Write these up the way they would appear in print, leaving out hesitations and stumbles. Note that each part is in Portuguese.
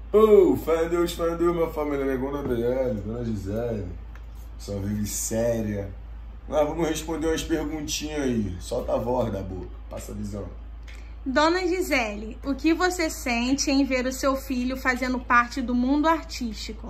Pô, fé em Deus, minha família, Negona DL, Dona Gisele, só vive séria. Mas vamos responder umas perguntinhas aí, solta a voz da boca, passa a visão. Dona Gisele, o que você sente em ver o seu filho fazendo parte do mundo artístico?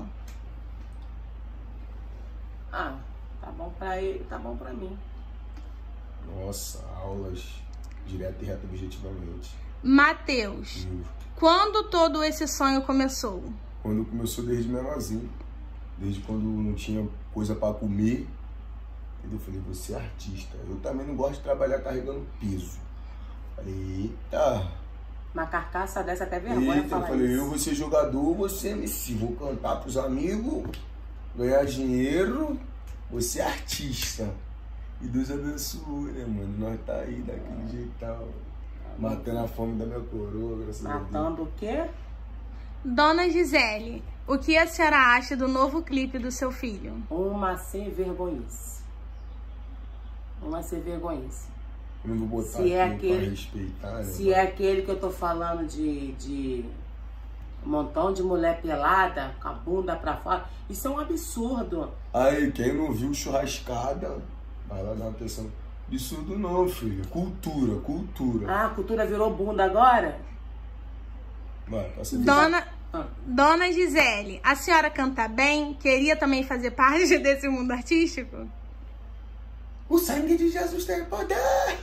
Ah, tá bom pra ele, tá bom pra mim. Nossa, aulas direto e reto objetivamente. Matheus, quando todo esse sonho começou? Quando começou desde menorzinho, desde quando não tinha coisa pra comer, eu falei, você é artista. Eu também não gosto de trabalhar carregando peso. Falei, eita. Uma carcaça dessa até vergonha Eita, falar eu falei, isso. eu vou ser jogador, você MC. Vou cantar pros amigos, ganhar dinheiro, você é artista. E Deus abençoou, né, mano? Nós tá aí daquele jeitão. Matando a fome da minha coroa, graças a Deus. Matando o quê? Dona Gisele, o que a senhora acha do novo clipe do seu filho? Uma sem vergonhice. Uma sem vergonhice. Eu não vou botar Se é aqui aquele, pra respeitar, né? se é aquele que eu tô falando de um montão de mulher pelada, com a bunda pra fora, isso é um absurdo. Aí, quem não viu churrascada, vai lá dar uma atenção. Absurdo não, filho. Cultura, cultura. Ah, a cultura virou bunda agora? Vai, passa a visão. Dona Gisele, a senhora canta bem? Queria também fazer parte desse mundo artístico? O sangue de Jesus tem poder!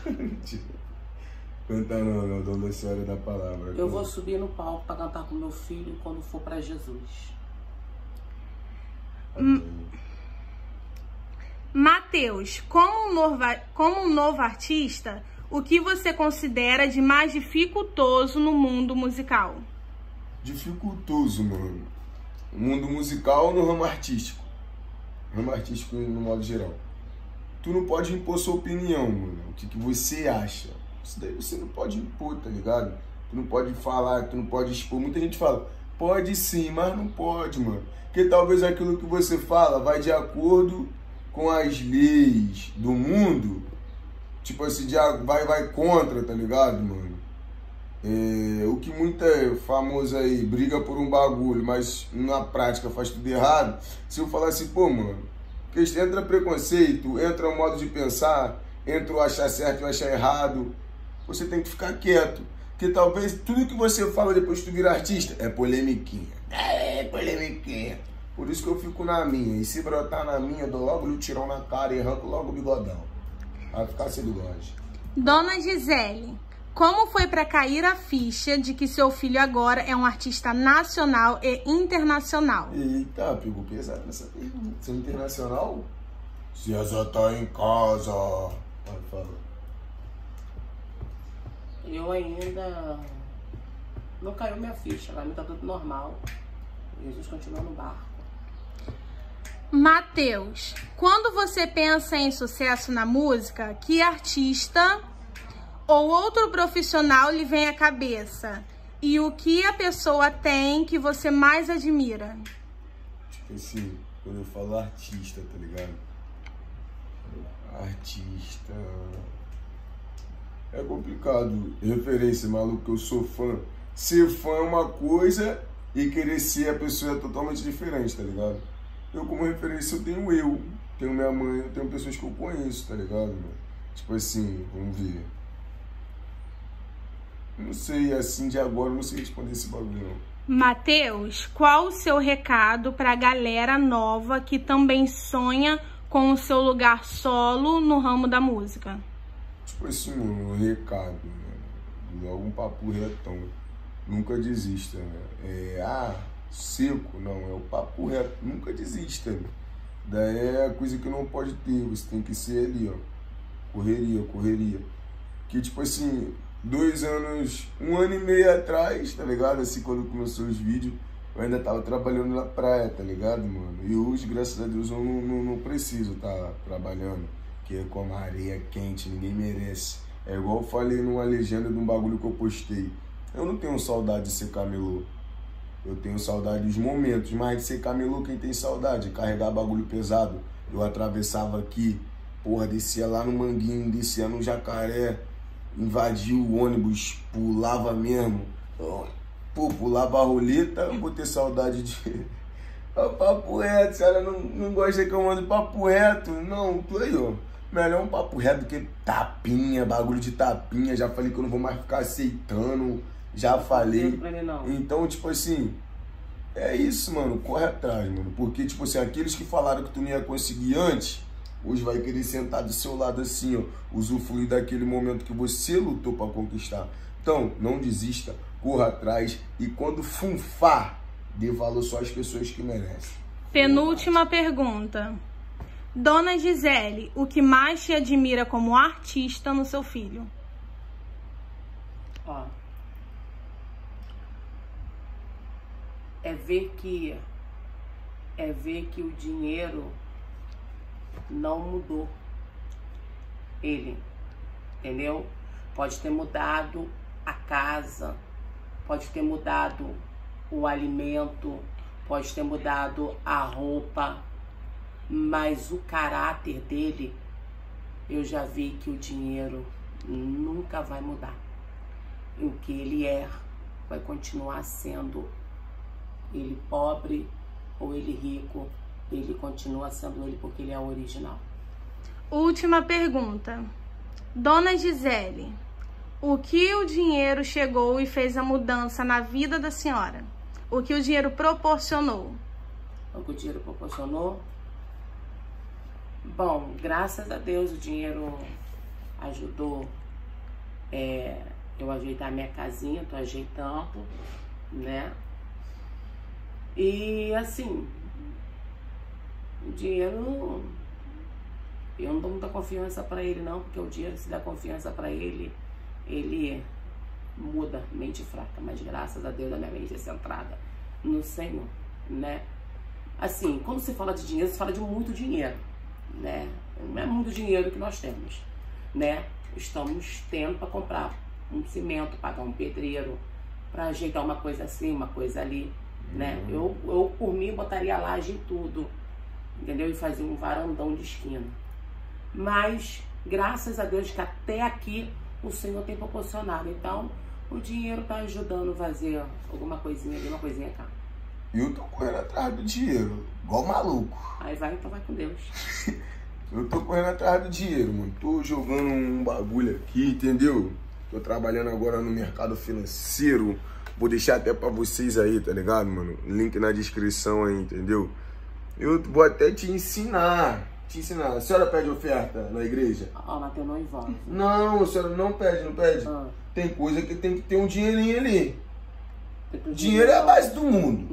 Canta não, Dona Senhora da Palavra. Eu vou subir no palco pra cantar com meu filho quando for pra Jesus. Matheus, como um novo artista, o que você considera de mais dificultoso no mundo musical? Dificultoso, mano. O mundo musical ou no ramo artístico? Ramo artístico no modo geral. Tu não pode impor sua opinião, mano. O que você acha. Isso daí você não pode impor, tá ligado? Tu não pode falar, tu não pode expor. Muita gente fala, pode sim, mas não pode, mano. Porque talvez aquilo que você fala vai de acordo com as leis do mundo. Tipo assim, vai contra, tá ligado, mano? O que muita famosa aí briga por um bagulho, mas na prática faz tudo errado. Se eu falar assim, pô, mano, porque entra preconceito, entra o modo de pensar, entra o achar certo e o achar errado. Você tem que ficar quieto. Porque talvez tudo que você fala depois que tu virar artista é polemiquinha. É polemiquinha. Por isso que eu fico na minha. E se brotar na minha, dou logo o tirão na cara e arranco logo o bigodão. Vai ficar sem bigode. Dona Gisele, como foi para cair a ficha de que seu filho agora é um artista nacional e internacional? Eita, pegou pesado nessa pergunta. Você é internacional? Se já tá em casa. Vai, fala. Eu ainda não caiu minha ficha, pra mim tá tudo normal. Jesus continua no barco. Matheus, quando você pensa em sucesso na música, que artista ou outro profissional lhe vem à cabeça? E o que a pessoa tem que você mais admira? Tipo assim, quando eu falo artista, tá ligado? Artista... É complicado. Referência, maluco, eu sou fã. Ser fã é uma coisa e querer ser a pessoa é totalmente diferente, tá ligado? Eu, como referência, eu tenho minha mãe, eu tenho pessoas que eu conheço, tá ligado, mano? Tipo assim, vamos ver. Não sei, assim, de agora, eu não sei responder esse bagulho, não. Matheus, qual o seu recado pra galera nova que também sonha com o seu lugar solo no ramo da música? Tipo assim, mano, um recado, né? Logo um papo retão. Nunca desista, né? Seco, não, é o papo reto. Nunca desista, né? Daí é a coisa que não pode ter, você tem que ser ali, ó. Correria. Que tipo assim, 2 anos, 1 ano e meio atrás, tá ligado? Assim, quando começou os vídeos, eu ainda tava trabalhando na praia, tá ligado, mano? E hoje, graças a Deus, eu não preciso tá trabalhando. Que é com a areia quente, ninguém merece. É igual eu falei numa legenda de um bagulho que eu postei. Eu não tenho saudade de ser camelô. Eu tenho saudade dos momentos, mas de ser camelô, quem tem saudade? Carregar bagulho pesado. Eu atravessava aqui, porra, descia lá no Manguinho, descia no Jacaré, invadia o ônibus, pulava mesmo. Pô, pular a roleta, eu vou ter saudade de... Papo reto, se ela não gosta que eu mando papo reto, não, tô aí, ó. Melhor um papo reto do que tapinha, bagulho de tapinha. Já falei que eu não vou mais ficar aceitando, já falei. Então, tipo assim, é isso, mano, corre atrás, mano. Porque, tipo assim, aqueles que falaram que tu não ia conseguir antes, hoje vai querer sentar do seu lado assim, ó, usufruir daquele momento que você lutou pra conquistar. Então, não desista, corra atrás e quando funfar, dê valor só às pessoas que merecem. Penúltima pergunta. Dona Gisele, o que mais te admira como artista no seu filho? Ó, é ver que o dinheiro não mudou ele, entendeu? Pode ter mudado a casa, pode ter mudado o alimento, pode ter mudado a roupa, mas o caráter dele, eu já vi que o dinheiro nunca vai mudar. O que ele é, vai continuar sendo, ele pobre ou ele rico, ele continua sendo ele porque ele é o original. Última pergunta. Dona Gisele, o que o dinheiro chegou e fez a mudança na vida da senhora? O que o dinheiro proporcionou? O que o dinheiro proporcionou? Bom, graças a Deus o dinheiro ajudou eu ajeitar minha casinha, tô ajeitando, né? E assim, o dinheiro, eu não dou muita confiança pra ele não, porque o dinheiro, se dá confiança pra ele, ele muda, mente fraca, mas graças a Deus a minha mente é centrada no Senhor, né? Assim, quando você fala de dinheiro, você fala de muito dinheiro, né? Não é muito dinheiro que nós temos, né? Estamos tendo para comprar um cimento, pagar um pedreiro, para ajeitar uma coisa assim, uma coisa ali, né? Eu por mim botaria laje em tudo, entendeu? E fazia um varandão de esquina. Mas graças a Deus que até aqui o Senhor tem proporcionado. Então o dinheiro tá ajudando a fazer alguma coisinha ali, uma coisinha cá. Eu tô correndo atrás do dinheiro, igual maluco. Aí vai, então vai com Deus. Eu tô correndo atrás do dinheiro, mano. Tô jogando um bagulho aqui, entendeu? Tô trabalhando agora no mercado financeiro. Vou deixar até pra vocês aí, tá ligado, mano? Link na descrição aí, entendeu? Eu vou até te ensinar. A senhora pede oferta na igreja? Ó, Mateus, não envolve. Não, a senhora não pede, não pede. Tem coisa que tem que ter um dinheirinho ali. Dinheiro é a base do mundo.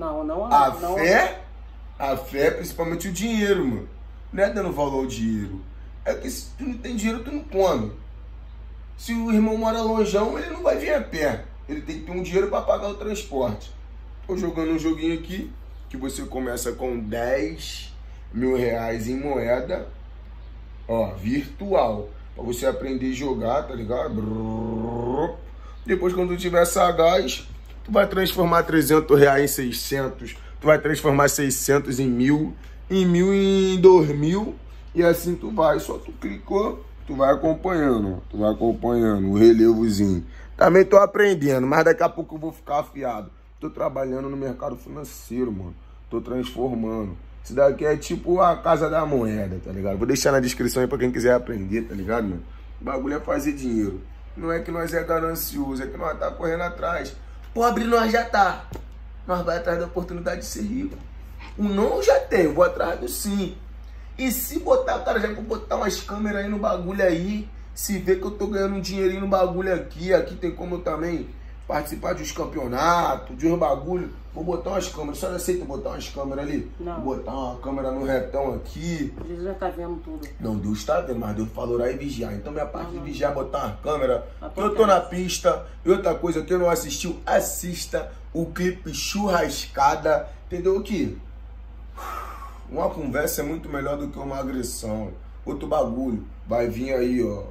A fé, principalmente o dinheiro, mano. Não é dando valor ao dinheiro. É que se tu não tem dinheiro, tu não come. Se o irmão mora longeão, ele não vai vir a pé. Ele tem que ter um dinheiro para pagar o transporte. Tô jogando um joguinho aqui, que você começa com 10 mil reais em moeda, ó, virtual. Pra você aprender a jogar, tá ligado? Depois, quando tu tiver sagaz, tu vai transformar 300 reais em 600. Tu vai transformar 600 em 1000. Em 1000 em 2000. E assim tu vai. Só tu clicou, tu vai acompanhando. Tu vai acompanhando o relevozinho. Também tô aprendendo, mas daqui a pouco eu vou ficar afiado. Tô trabalhando no mercado financeiro, mano. Tô transformando. Isso daqui é tipo a casa da moeda, tá ligado? Vou deixar na descrição aí pra quem quiser aprender, tá ligado, mano? O bagulho é fazer dinheiro. Não é que nós é ganancioso, é que nós tá correndo atrás. Pobre nós já tá. Nós vai atrás da oportunidade de ser rico. O não eu já tenho, vou atrás do sim. E se botar, cara, já vou botar umas câmeras aí no bagulho aí. Se vê que eu tô ganhando um dinheirinho no bagulho aqui. Aqui tem como eu também participar de uns campeonatos, de uns bagulho. Vou botar umas câmeras. A senhora aceita botar umas câmeras ali? Não. Vou botar uma câmera no retão aqui. Jesus já tá vendo tudo. Não, Deus tá vendo, mas Deus falou orar e vigiar. Então minha parte de vigiar, botar uma câmera. Eu tô na pista. E outra coisa, quem não assistiu, assista o clipe Churrascada. Entendeu o que? Uma conversa é muito melhor do que uma agressão. Outro bagulho. Vai vir aí, ó.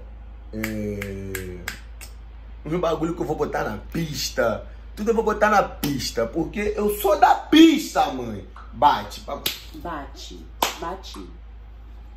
Um bagulho que eu vou botar na pista. Tudo eu vou botar na pista. Porque eu sou da pista, mãe. Bate. Bate.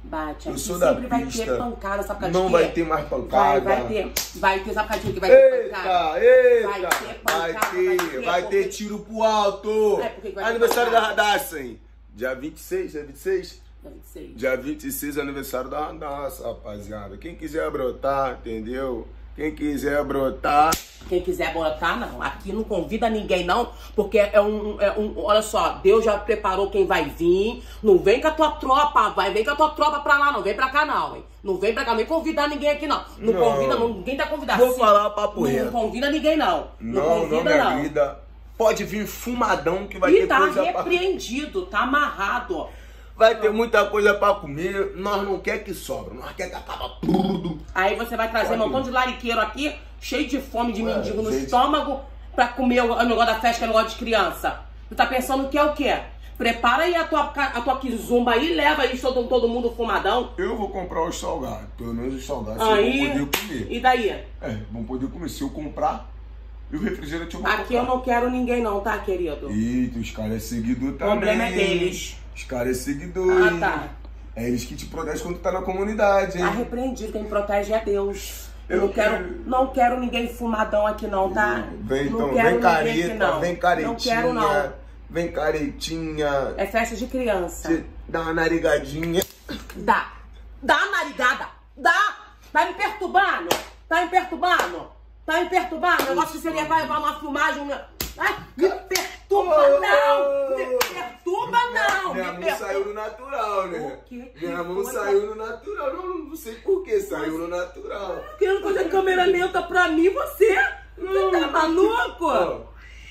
Bate. Eu Aqui sou da sempre vai pista. ter pancada, sabe por causa Não de vai quê? ter mais pancada. Vai ter, sabe por causa de que vai ter pancada? Eita, Vai ter pancada, vai ter tiro pro alto. É, porque vai ter Aniversário da pancada. Radassa, hein? Dia 26, dia 26? Dia 26. Dia 26 é aniversário da Radassa, rapaziada. Quem quiser brotar, entendeu? Quem quiser brotar... Quem quiser brotar, não. Aqui não convida ninguém, não. Porque olha só, Deus já preparou quem vai vir. Não vem com a tua tropa, vem com a tua tropa pra lá, não. Vem pra cá, não, hein? Não vem pra cá, não vem convidar ninguém aqui, não. Não convida, ninguém tá convidado. Vou falar papo reto. Não convida ninguém, não. Não, convida, minha vida. Pode vir fumadão que vai E ter tá coisa repreendido, tá amarrado, ó. Vai ter muita coisa pra comer, nós não quer que sobra, nós quer que acaba tudo. Aí você vai trazer um montão de lariqueiro aqui, cheio de fome, de mendigo no gente. estômago, pra comer o negócio da festa, que é negócio de criança. Tu tá pensando que é o quê? Prepara aí a tua kizumba aí, leva aí todo mundo fumadão. Eu vou comprar os salgados, pelo menos os salgados Aí, eu vou poder comer. E daí? Vão poder comer. Se eu comprar, e o refrigerante eu vou Aqui eu não quero ninguém não, tá, querido? Eita, os caras é seguidor O também. problema é deles. Os caras é seguidor. Ah, tá. É eles que te protegem quando tu tá na comunidade, hein? Tá repreendido, quem protege é Deus. Eu não quero ninguém fumadão aqui não, tá? Vem, não então, quero vem ninguém careta, aqui, não. vem caretinha. Não quero não. Vem caretinha. É festa de criança. Você dá uma narigadinha. Dá uma narigada. Dá. Tá me perturbando. Tá me perturbando. O negócio seria vai uma filmagem. Ai, me perturba não. Me perturba não. Minha mão saiu no natural, né? Minha mão saiu no natural. Não sei por que saiu no natural. Querendo fazer câmera lenta pra mim, você? Você tá maluco?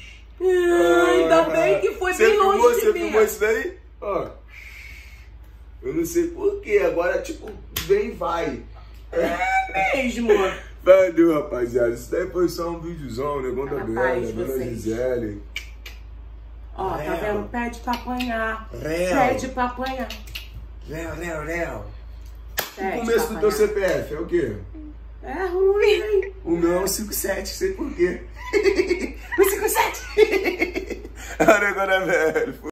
Ainda bem que foi bem longe de mim. Você filmou isso daí? Ó. Eu não sei por que. Agora, tipo, vem e vai. É mesmo. Valeu, rapaziada. Isso daí foi só um videozão, né? Conta a Bela, Dona Gisele. Ó, tá vendo? Pede pra apanhar. Réu. Pede pra apanhar. Réu. Pede O começo pra do teu apanhar. CPF é o quê? É ruim. O meu é um 57, sei por quê. O 57! Olha agora, velho.